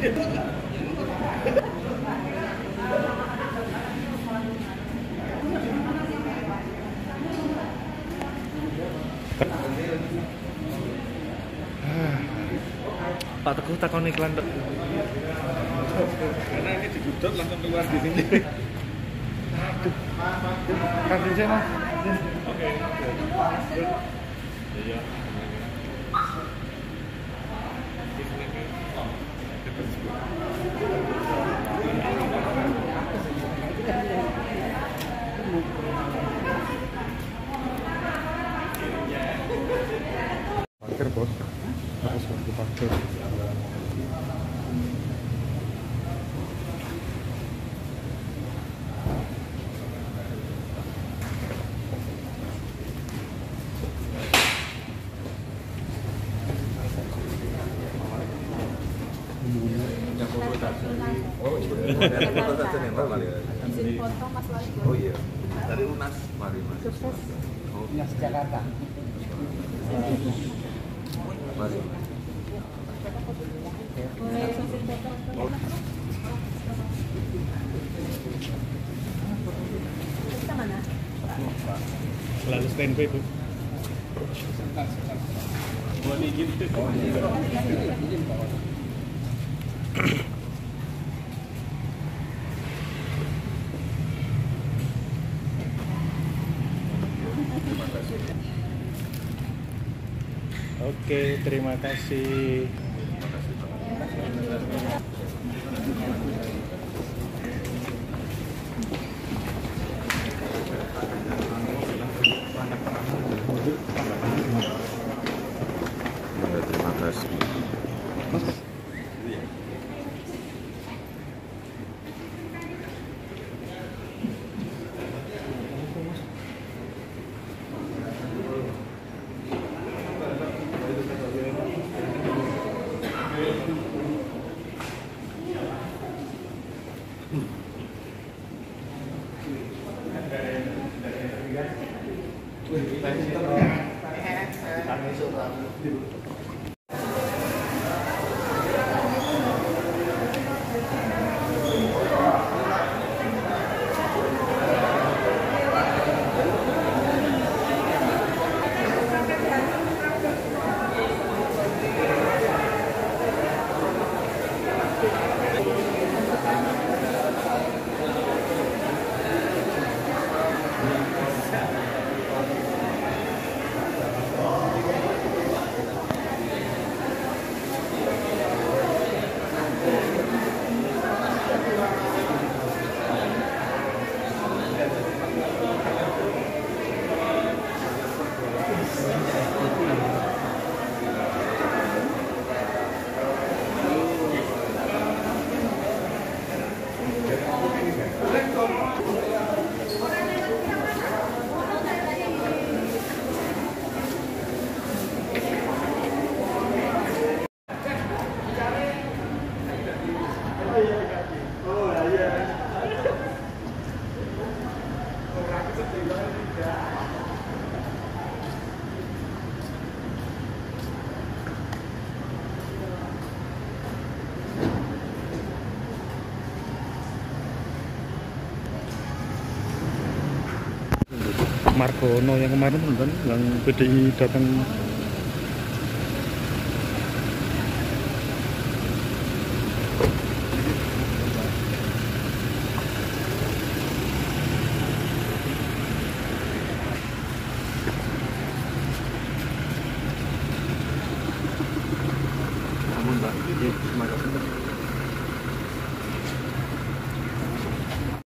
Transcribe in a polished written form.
Pak Teguh takon iklan dok. Karena ini digudut langsung keluar di sini. Kasih saya mas. Oke. Iya. Parkir bos, harus waktu parkir. Oh iya, dari Lunas, mari mas. Sukses. Lunas Jakarta. Mari. Boleh sukses foto. Kita mana? Selalu standby bu. Boleh gitu. Oke, terima kasih. Terima kasih. Margono yang kemarin kan yang PDI datang.